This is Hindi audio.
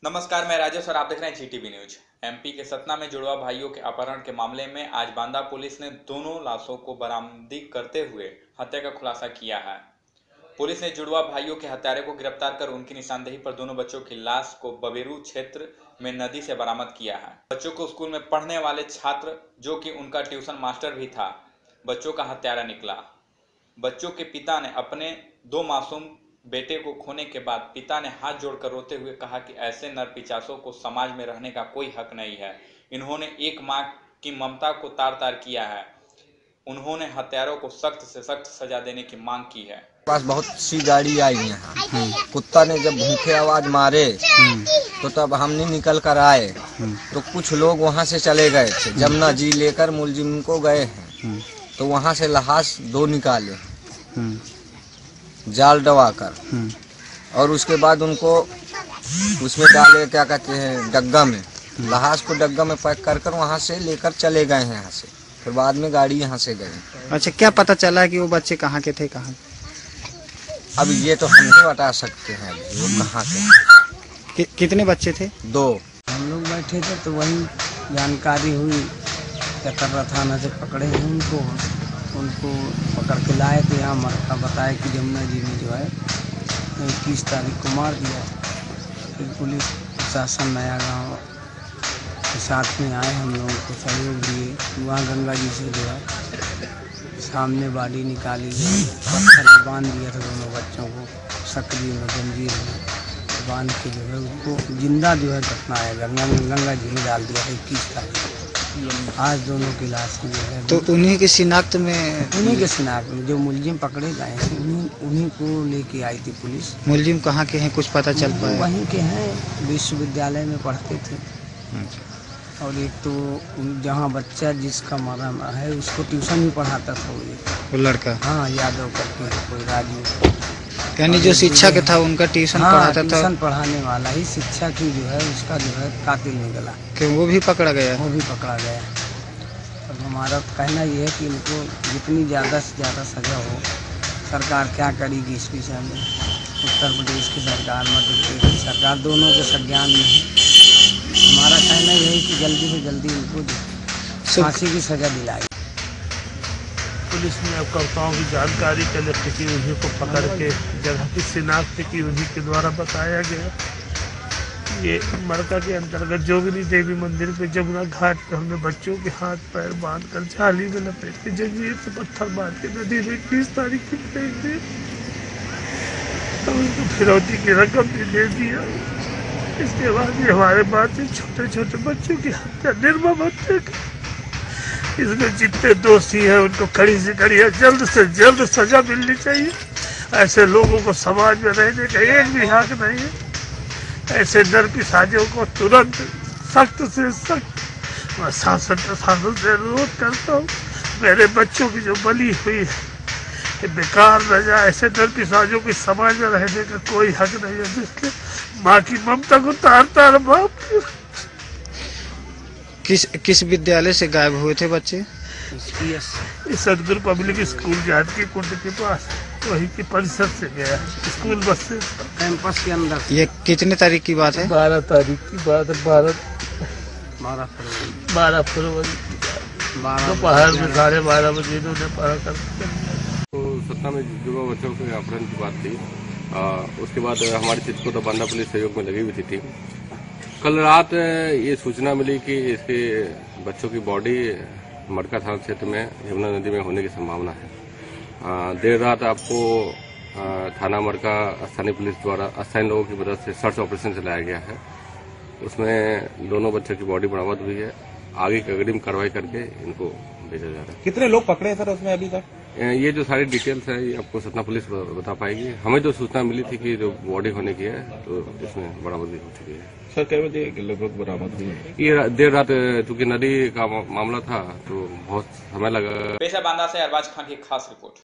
नमस्कार, मैं राजेश और आप देख रहे हैं जीटीवी न्यूज। एमपी के सतना में जुड़वा भाइयों के अपहरण के मामले में आज बांदा पुलिस ने दोनों लाशों को बरामदी करते हुए हत्या का खुलासा किया है। पुलिस ने जुड़वा भाइयों के हत्यारे को गिरफ्तार कर उनकी निशानदेही पर दोनों बच्चों की लाश को बबेरू क्षेत्र में नदी से बरामद किया है। बच्चों को स्कूल में पढ़ने वाले छात्र, जो कि उनका ट्यूशन मास्टर भी था, बच्चों का हत्यारा निकला। बच्चों के पिता ने अपने दो मासूम बेटे को खोने के बाद पिता ने हाथ जोड़कर रोते हुए कहा कि ऐसे नरपिशाचों को समाज में रहने का कोई हक नहीं है। इन्होंने एक मां की ममता को तार-तार किया है। उन्होंने हत्यारों को सख्त से सख्त सजा देने की मांग की है। पास बहुत सी गाड़ी आई यहाँ। कुत्ता ने जब भूखे आवाज मारे तो तब हमने निकल कर आए तो कुछ लोग वहाँ से चले गए थे। जमुना जी लेकर मुलजिम को गए हैं तो वहाँ से लाश दो निकाले जाल डवा कर, और उसके बाद उनको उसमें डाले, क्या कहते हैं, डग्गा में। लाश को डग्गा में पैक कर कर वहाँ से लेकर चले गए हैं यहाँ से। फिर बाद में गाड़ी यहाँ से गई। अच्छा, क्या पता चला कि वो बच्चे कहाँ के थे? कहाँ? अब ये तो हम नहीं बता सकते हैं वो कहाँ के। कितने बच्चे थे? दो। हम लोग बैठे थे तो वही जानकारी हुई, चकर्रा थाना से पकड़े हैं उनको पकड़ के लाए थे यहाँ। मरता बताया कि जमुना जी में जो है 21 तारीख को मार दिया। फिर पुलिस प्रशासन नया गांव के साथ में आए, हम लोगों को सहयोग दिए। वहाँ गंगा जी से जो है सामने बॉडी निकाली गई, पत्थर में बांध दिया था दोनों बच्चों को, सकरी में जंजीर में बांध के जो है उनको जिंदा जो है दफना है गंगा जी में डाल दिया 21 तारीख। आज दोनों की लाश जो है तो उन्हीं की शिनाख्त में जो मुलजिम पकड़े गए हैं उन्हीं को लेके आई थी पुलिस। मुलजिम कहाँ के हैं, कुछ पता चल पाया? वहीं के हैं, विश्वविद्यालय में पढ़ते थे। और एक तो जहाँ बच्चा जिसका मरा है उसको ट्यूशन भी पढ़ाता था वो लड़का। हाँ, यादव करके कोई राजू, यानी जो शिक्षा के था उनका ट्यूशन पढ़ाता था। ट्यूशन पढ़ाने वाला ही शिक्षा की जो है उसका जो है कातिल निकला। कि वो भी पकड़ा गया? वो भी पकड़ा गया। अब हमारा कहना ये है कि इनको जितनी ज़्यादा से ज़्यादा सजा हो। सरकार क्या करेगी इस विषय में? उत्तर प्रदेश की सरकार, मध्य प्रदेश की सरकार, दोनों के संज्ञान में है। हमारा कहना यह है कि जल्दी से जल्दी इनको फांसी की सजा दिलाई। पुलिस ने अपकर्ताओं की जानकारी कलेक्ट की, उन्हीं को पकड़ के जगह की शिनाख्त की, उन्हीं के द्वारा बताया गया। ये मरका के अंतर्गत जोगिनी देवी मंदिर पे जमुना घाट पे हमने बच्चों के हाथ पैर बांधकर जाली में लपेट के जंजीर से पत्थर मार के नदी में 21 तारीख की फेंक दी। तो उनको फिरौती की रकम भी दे दिया। इसके बाद ये हमारे पास छोटे छोटे बच्चों की हत्या, निर्मम हत्या की। इसमें जितने दोषी हैं उनको कड़ी से कड़ी जल्द से जल्द सजा मिलनी चाहिए। ऐसे लोगों को समाज में रहने का एक भी हक नहीं है। ऐसे नरपिशाचों को तुरंत सख्त से सख्त मैं शासन प्रशासन से अनुरोध करता हूँ। मेरे बच्चों की जो बलि हुई है ये बेकार न जाए। ऐसे नरपिशाचों की समाज में रहने का कोई हक नहीं है, जिसने माँ की ममता को तार-तार माफ। किस विद्यालय से गायब हुए थे बच्चे? सदगुरु पब्लिक स्कूल जानकी कुंड के पास, वही की परिसर से गया स्कूल बस से, कैंपस के अंदर। ये कितने तारीख की बात है? 12 तारीख की बात है। 12 फरवरी दोपहर में 12:30 बजे इन्होंने पढ़ा कर। तो सतना में जुड़वा बच्चों के अपहरण की बात थी। उसके बाद हमारी चित्रकूट और बांदा पुलिस सहयोग में लगी हुई थी। कल रात ये सूचना मिली कि इसके बच्चों की बॉडी मरका थाना क्षेत्र में यमुना नदी में होने की संभावना है। देर रात आपको थाना मरका स्थानीय पुलिस द्वारा स्थानीय लोगों की मदद से सर्च ऑपरेशन चलाया गया है। उसमें दोनों बच्चों की बॉडी बरामद हुई है। आगे की अग्रिम कार्रवाई करके इनको भेजा जा रहा है। कितने लोग पकड़े हैं सर उसमें अभी तक? ये जो सारी डिटेल्स है ये आपको सतना पुलिस बता पाएगी। हमें जो सूचना मिली थी कि जो बॉडी होने की है तो इसमें बरामदगी हो चुकी है। सर कै बजे लगभग बरामद हुई है? ये देर रात, चूंकि नदी का मामला था तो बहुत समय लगा। पेश है बांदा से अरबाज खान की खास रिपोर्ट।